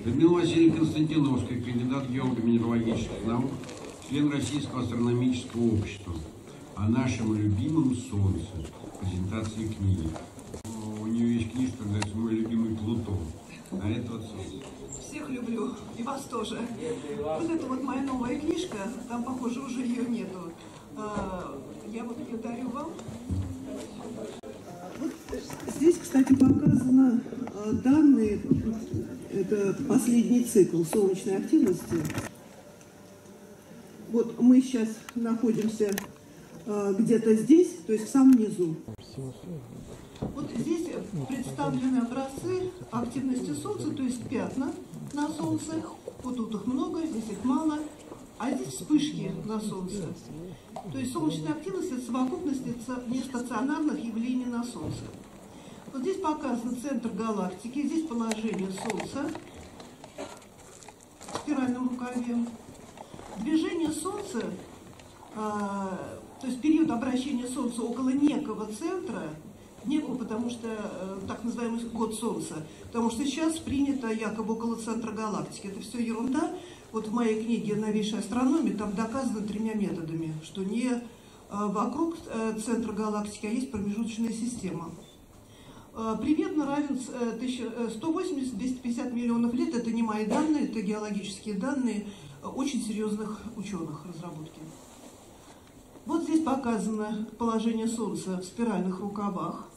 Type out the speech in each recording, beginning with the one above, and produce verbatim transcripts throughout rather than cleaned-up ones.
Людмила Васильевна Константиновская, кандидат геолого-минералогических наук, член Российского астрономического общества. О нашем любимом Солнце. Презентации книги. У нее есть книжка, называется «Мой любимый Плутон». А это вот Солнце. Всех люблю, и вас тоже. Вот это вот моя новая книжка, там, похоже, уже ее нету. Я вот ее дарю вам. Вот здесь, кстати, показаны данные, это последний цикл солнечной активности. Вот мы сейчас находимся где-то здесь, то есть в самом низу. Вот здесь представлены образцы активности Солнца, то есть пятна на Солнце. Вот тут их много, здесь их мало. А здесь вспышки на Солнце. То есть солнечная активность – это совокупность нестационарных явлений на Солнце. Вот здесь показан центр галактики, здесь положение Солнца в спиральном рукаве. Движение Солнца, а, то есть период обращения Солнца около некого центра, некого, потому что а, так называемый год Солнца, потому что сейчас принято якобы около центра галактики. Это все ерунда. Вот в моей книге «Новейшая астрономия» там доказано тремя методами, что не а, вокруг а, центра галактики, а есть промежуточная система. А, примерно равен сто восемьдесят — двести пятьдесят миллионов лет. Это не мои данные, это геологические данные очень серьезных ученых разработки. Вот здесь показано положение Солнца в спиральных рукавах.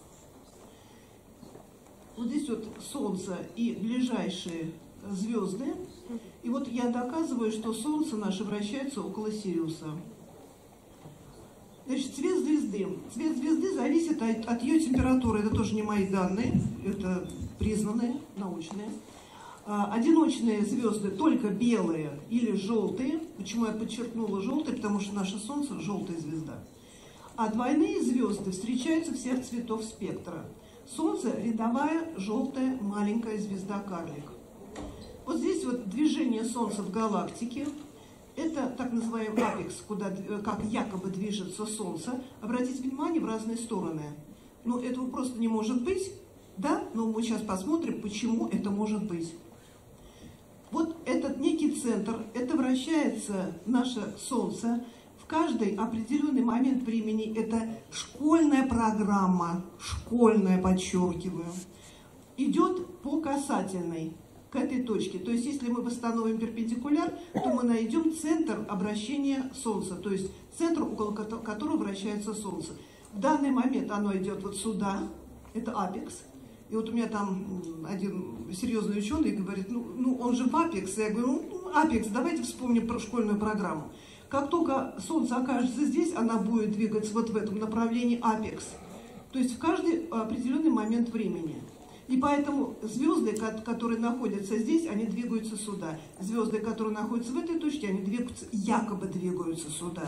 Вот здесь вот Солнце и ближайшие звезды. И вот я доказываю, что Солнце наше вращается около Сириуса. Значит, цвет звезды. Цвет звезды зависит от, от ее температуры. Это тоже не мои данные, это признанные, научные. Одиночные звезды только белые или желтые. Почему я подчеркнула желтые? Потому что наше Солнце – желтая звезда. А двойные звезды встречаются всех цветов спектра. Солнце – рядовая желтая маленькая звезда-карлик. Вот здесь вот движение Солнца в галактике. Это так называемый апекс, куда, как якобы движется Солнце. Обратите внимание в разные стороны. Но этого просто не может быть. Да, но мы сейчас посмотрим, почему это может быть. Вот этот некий центр, это вращается наше Солнце. В каждый определенный момент времени это школьная программа, школьная, подчеркиваю, идет по касательной к этой точке. То есть, если мы восстановим перпендикуляр, то мы найдем центр обращения Солнца, то есть центр, около которого вращается Солнце. В данный момент оно идет вот сюда, это апекс. И вот у меня там один серьезный ученый говорит, ну, ну он же в апекс. Я говорю, ну, апекс, давайте вспомним про школьную программу. Как только Солнце окажется здесь, она будет двигаться вот в этом направлении апекс. То есть в каждый определенный момент времени. И поэтому звезды, которые находятся здесь, они двигаются сюда. Звезды, которые находятся в этой точке, они двигаются, якобы двигаются сюда.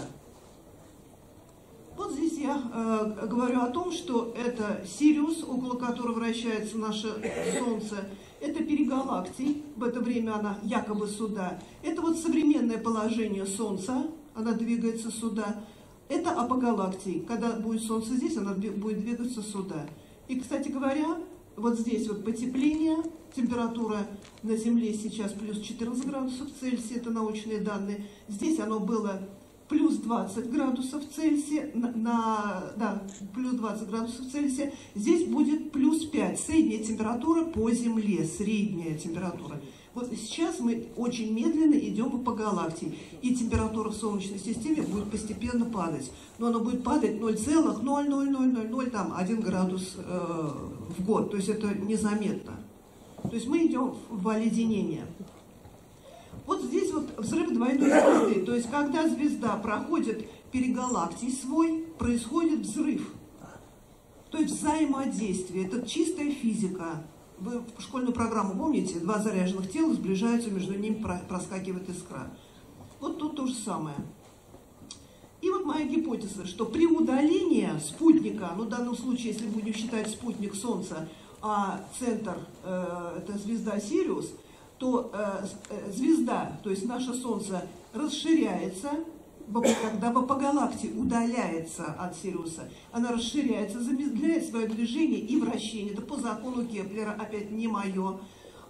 Вот здесь я э, говорю о том, что это Сириус, около которого вращается наше Солнце. Это перигалактий, в это время она якобы сюда. Это вот современное положение Солнца, она двигается сюда. Это апогалактий, когда будет Солнце здесь, она будет двигаться сюда. И, кстати говоря, вот здесь вот потепление, температура на Земле сейчас плюс четырнадцать градусов Цельсия, это научные данные. Здесь оно было плюс двадцать градусов Цельсия, на, на, да, плюс двадцать градусов Цельсия. Здесь будет плюс пять, средняя температура по Земле, средняя температура. Вот сейчас мы очень медленно идем по галактике, и температура в Солнечной системе будет постепенно падать. Но она будет падать ноль целых ноль ноль ноль ноль ноль один градус э, в год, то есть это незаметно. То есть мы идем в оледенение. Вот здесь вот взрыв двойной звезды, то есть когда звезда проходит перигалактий свой, происходит взрыв. То есть взаимодействие, это чистая физика. Вы школьную программу помните? Два заряженных тела сближаются, между ними проскакивает искра. Вот тут то же самое. И вот моя гипотеза, что при удалении спутника, ну в данном случае, если будем считать спутник Солнца, а центр э, это звезда Сириус, то э, звезда, то есть наше Солнце, расширяется, когда по галактике удаляется от Сириуса, она расширяется, замедляет свое движение и вращение. Это по закону Кеплера, опять не мое.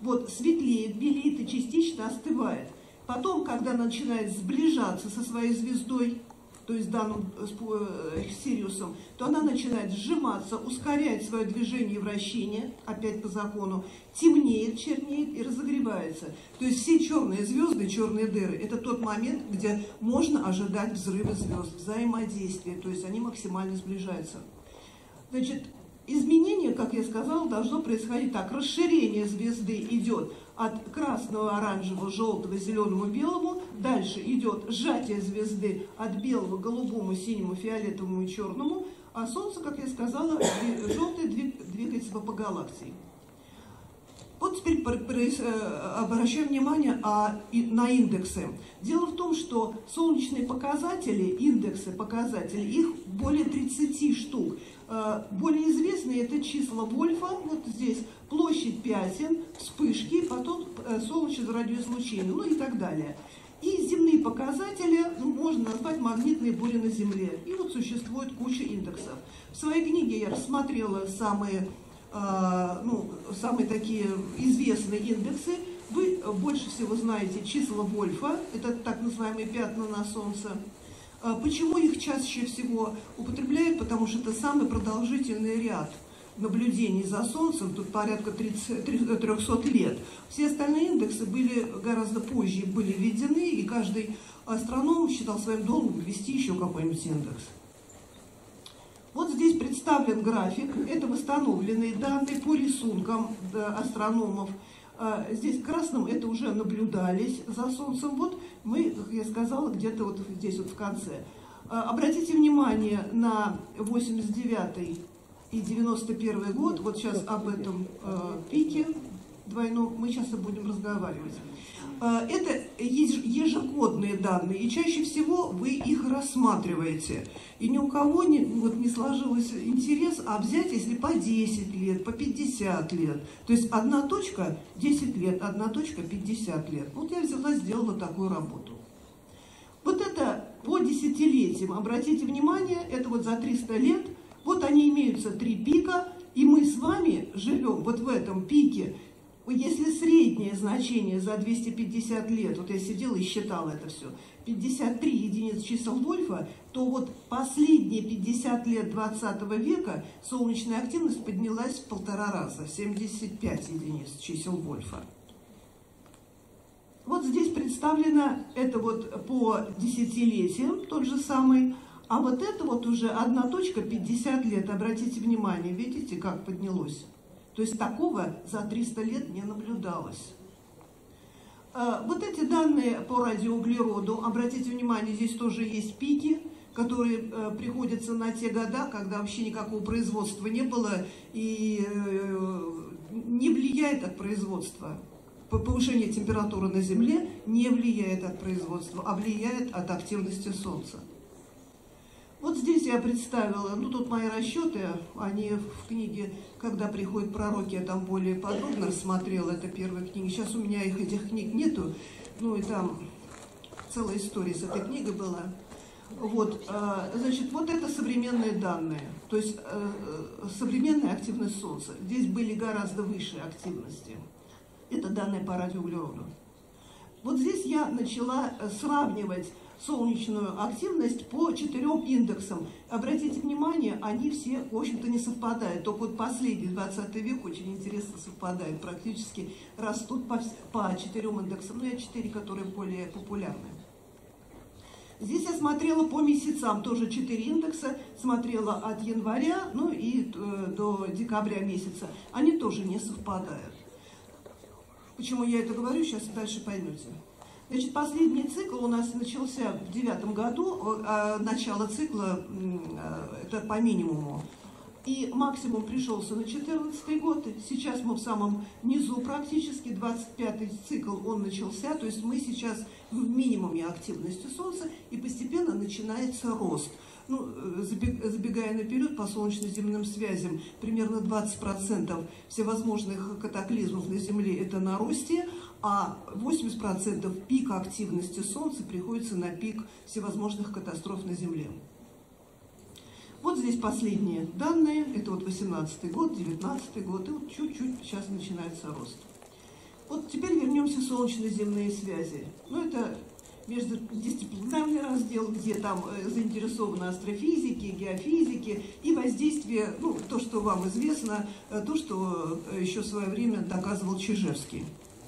вот светлеет, белеет и частично остывает. Потом, когда она начинает сближаться со своей звездой, то есть данным э, Сириусом, то она начинает сжиматься, ускоряет свое движение и вращение, опять по закону, темнеет, чернеет и разогревается. То есть все черные звезды, черные дыры, это тот момент, где можно ожидать взрыва звезд, взаимодействия, то есть они максимально сближаются. Значит, изменение, как я сказала, должно происходить так. Расширение звезды идет от красного, оранжевого, желтого, зеленому, белому. Дальше идет сжатие звезды от белого, голубому, синему, фиолетовому и черному. А Солнце, как я сказала, желтое двигается по галактии. Вот теперь обращаем внимание на индексы. Дело в том, что солнечные показатели, индексы показателей, их более тридцати штук. Более известные это числа Вольфа, вот здесь площадь пятен, вспышки, потом солнечное радиоизлучение, ну и так далее. И земные показатели ну, можно назвать магнитные бури на Земле. И вот существует куча индексов. В своей книге я рассмотрела самые, э, ну, самые такие известные индексы. Вы больше всего знаете числа Вольфа, это так называемые пятна на Солнце. Почему их чаще всего употребляют? Потому что это самый продолжительный ряд наблюдений за Солнцем, тут порядка трёхсот лет. Все остальные индексы были гораздо позже, были введены, и каждый астроном считал своим долгом ввести еще какой-нибудь индекс. Вот здесь представлен график, это восстановленные данные по рисункам астрономов. Здесь красным это уже наблюдались за Солнцем. Вот мы, как я сказала, где-то вот здесь вот в конце. Обратите внимание на восемьдесят девятый и девяносто первый год. Вот сейчас об этом пике двойном мы сейчас и будем разговаривать. Это ежегодные данные, и чаще всего вы их рассматриваете. И ни у кого не, вот, не сложился интерес, а взять, если по десять лет, по пятьдесят лет. То есть одна точка десять лет, одна точка пятьдесят лет. Вот я взяла, сделала такую работу. Вот это по десятилетиям, обратите внимание, это вот за триста лет, вот они имеются три пика, и мы с вами живем вот в этом пике. Если среднее значение за двести пятьдесят лет, вот я сидела и считала это все, пятьдесят три единиц чисел Вольфа, то вот последние пятьдесят лет двадцатого века солнечная активность поднялась в полтора раза, семьдесят пять единиц чисел Вольфа. Вот здесь представлено это вот по десятилетиям, тот же самый, а вот это вот уже одна точка пятьдесят лет, обратите внимание, видите, как поднялось. То есть такого за триста лет не наблюдалось. Вот эти данные по радиоуглероду, обратите внимание, здесь тоже есть пики, которые приходятся на те года, когда вообще никакого производства не было и не влияет от производства. Повышение температуры на Земле не влияет от производства, а влияет от активности Солнца. Вот здесь я представила, ну тут мои расчеты, они в книге «Когда приходят пророки», я там более подробно рассмотрела, это первая книга. Сейчас у меня их, этих книг нету, ну и там целая история с этой книгой была. Вот, значит, вот это современные данные, то есть современная активность Солнца. Здесь были гораздо высшие активности. Это данные по радиоуглероду. Вот здесь я начала сравнивать солнечную активность по четырем индексам. Обратите внимание, они все, в общем-то, не совпадают. Только вот последний двадцатый век очень интересно совпадает. Практически растут по, по четырем индексам. Ну, я четыре, которые более популярны. Здесь я смотрела по месяцам, тоже четыре индекса. Смотрела от января, ну и э, до декабря месяца. Они тоже не совпадают. Почему я это говорю, сейчас дальше поймете. Значит, последний цикл у нас начался в девятом году, а начало цикла это по минимуму. И максимум пришелся на четырнадцатый год. Сейчас мы в самом низу практически, двадцать пятый цикл он начался. То есть мы сейчас в минимуме активности Солнца, и постепенно начинается рост. Ну, забегая наперед по солнечно-земным связям, примерно двадцать процентов всевозможных катаклизмов на Земле это на росте, а восемьдесят процентов пика активности Солнца приходится на пик всевозможных катастроф на Земле. Вот здесь последние данные, это вот восемнадцатый год, девятнадцатый год, и вот чуть-чуть сейчас начинается рост. Вот теперь вернемся к солнечно-земные связи. Ну, это междудисциплинарный раздел, где там заинтересованы астрофизики, геофизики и воздействие, ну, то, что вам известно, то, что еще в свое время доказывал Чижевский.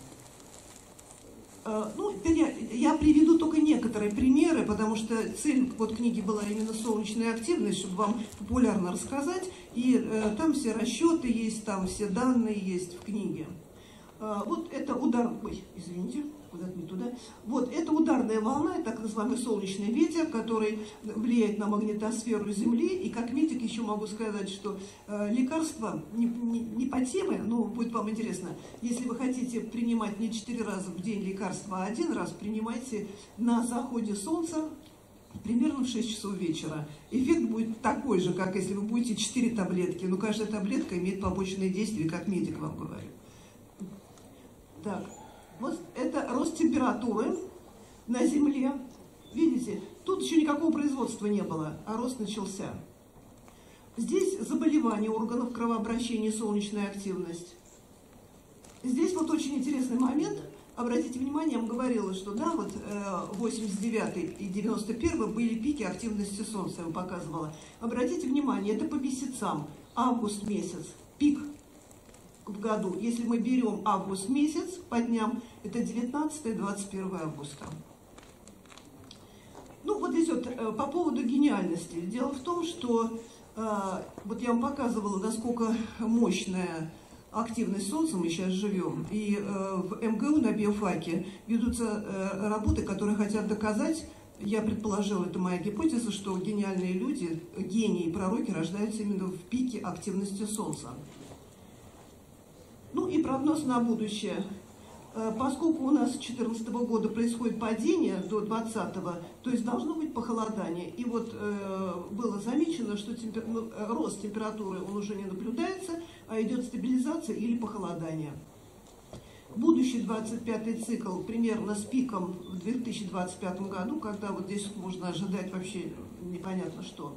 Ну, теперь я, я приведу только некоторые примеры, потому что цель вот книги была именно солнечная активность, чтобы вам популярно рассказать, и э, там все расчеты есть, там все данные есть в книге. Э, вот это удар... Ой, извините, куда-то не туда. Вот это ударная волна, так называемый солнечный ветер, который влияет на магнитосферу Земли. И как медик еще могу сказать, что э, лекарства не, не, не по теме, но будет вам интересно. Если вы хотите принимать не четыре раза в день лекарства, а один раз, принимайте на заходе солнца примерно в шесть часов вечера. Эффект будет такой же, как если вы будете четыре таблетки. Но каждая таблетка имеет побочные действия, как медик вам говорит. Так. Вот это рост температуры на Земле. Видите, тут еще никакого производства не было, а рост начался. Здесь заболевания органов кровообращения, солнечная активность. Здесь вот очень интересный момент. Обратите внимание, я вам говорила, что да, вот восемьдесят девятый и девяносто первый были пики активности Солнца, я вам показывала. Обратите внимание, это по месяцам. Август месяц, пик в году. Если мы берем август месяц по дням, это девятнадцатое-двадцать первое августа. Ну, вот здесь вот э, по поводу гениальности. Дело в том, что э, вот я вам показывала, насколько мощная активность Солнца мы сейчас живем. И э, в эм гэ у на биофаке ведутся э, работы, которые хотят доказать, я предположила, это моя гипотеза, что гениальные люди, гении и пророки рождаются именно в пике активности Солнца. Ну и прогноз на будущее. Поскольку у нас с две тысячи четырнадцатого года происходит падение до двадцатого, то есть должно быть похолодание. И вот э, было замечено, что темпер... ну, рост температуры он уже не наблюдается, а идет стабилизация или похолодание. Будущий двадцать пятый цикл примерно с пиком в две тысячи двадцать пятом году, когда вот здесь можно ожидать вообще непонятно что.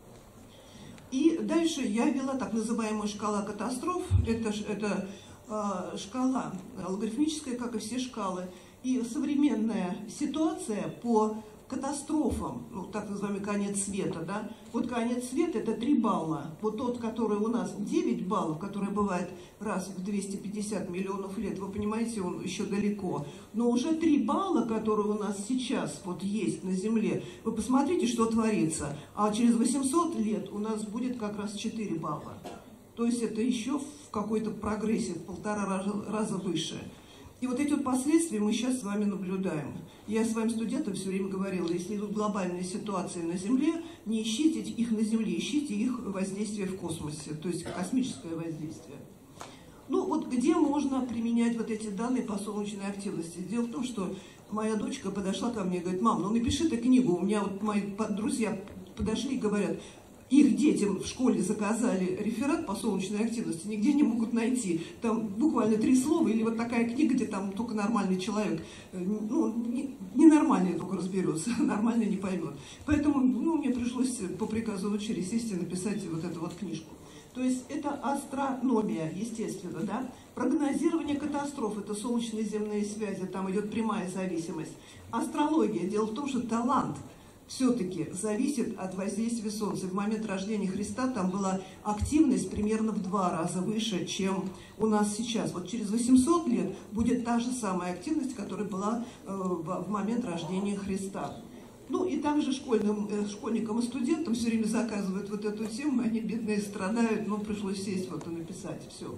И дальше я ввела так называемую шкала катастроф. Это, это э, шкала логарифмическая, как и все шкалы. И современная ситуация по катастрофам, ну, так называемый конец света, да, вот конец света это три балла. Вот тот, который у нас девять баллов, который бывает раз в двести пятьдесят миллионов лет, вы понимаете, он еще далеко. Но уже три балла, которые у нас сейчас вот есть на Земле, вы посмотрите, что творится. А через восемьсот лет у нас будет как раз четыре балла. То есть это еще в какой-то прогрессе в полтора раза, раза выше. И вот эти вот последствия мы сейчас с вами наблюдаем. Я своим студентам все время говорила, если идут глобальные ситуации на Земле, не ищите их на Земле, ищите их воздействие в космосе, то есть космическое воздействие. Ну вот где можно применять вот эти данные по солнечной активности? Дело в том, что моя дочка подошла ко мне и говорит: мам, ну напиши ты книгу. У меня вот мои друзья подошли и говорят, их детям в школе заказали реферат по солнечной активности, нигде не могут найти. Там буквально три слова, или вот такая книга, где там только нормальный человек, ну, ненормальный только разберется, нормально не поймет. Поэтому, ну, мне пришлось по приказу дочери, естественно, написать вот эту вот книжку. То есть это астрономия, естественно, да. Прогнозирование катастроф, это солнечные земные связи, там идет прямая зависимость. Астрология, дело в том, что талант все-таки зависит от воздействия Солнца. В момент рождения Христа там была активность примерно в два раза выше, чем у нас сейчас. Вот через восемьсот лет будет та же самая активность, которая была э, в, в момент рождения Христа. Ну и также школьным, э, школьникам и студентам все время заказывают вот эту тему, они бедные страдают, но пришлось сесть вот и написать все.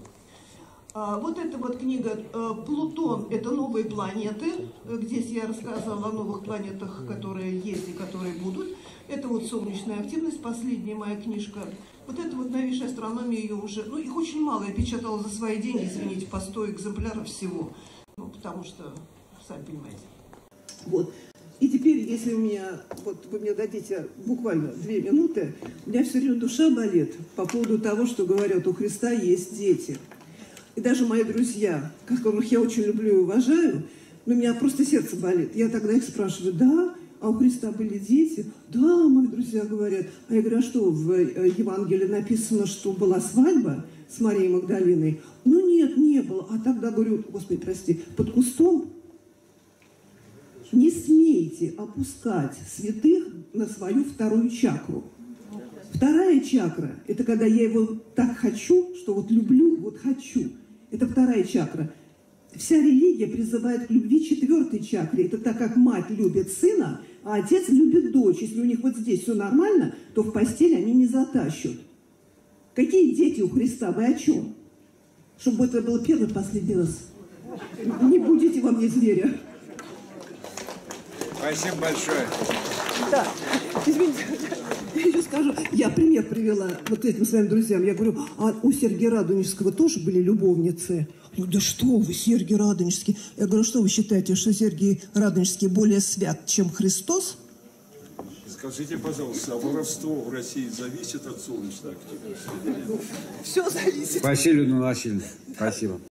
Вот эта вот книга «Плутон – это новые планеты». Здесь я рассказывала о новых планетах, которые есть и которые будут. Это вот солнечная активность, последняя моя книжка. Вот это вот новейшая астрономия, ее уже, ну их очень мало, я печатала за свои деньги, извините, по сто экземпляров всего. Ну, потому что, сами понимаете. Вот. И теперь, если у меня, вот вы мне дадите буквально две минуты, у меня все время душа болит по поводу того, что говорят, у Христа есть дети. И даже мои друзья, которых я очень люблю и уважаю, но у меня просто сердце болит. Я тогда их спрашиваю: да, а у Христа были дети? Да, мои друзья говорят. А я говорю: а что, в Евангелии написано, что была свадьба с Марией Магдалиной? Ну, нет, не было. А тогда говорю, Господи, прости, под кустом не смейте опускать святых на свою вторую чакру. Вторая чакра, это когда я его так хочу, что вот люблю, вот хочу. Это вторая чакра. Вся религия призывает к любви четвертой чакре. Это так как мать любит сына, а отец любит дочь. Если у них вот здесь все нормально, то в постель они не затащат. Какие дети у Христа? Вы о чем? Чтобы это был первый, последний раз. Не будете во мне зверя. Спасибо большое. Да, извините, я еще скажу, я пример привела вот этим своим друзьям. Я говорю, а у Сергия Радонежского тоже были любовницы? Ну, да что вы, Сергий Радонежский? Я говорю, что вы считаете, что Сергий Радонежский более свят, чем Христос? Скажите, пожалуйста, а воровство в России зависит от солнечной активности? Все зависит. Спасибо, Людмила Васильевна. Спасибо.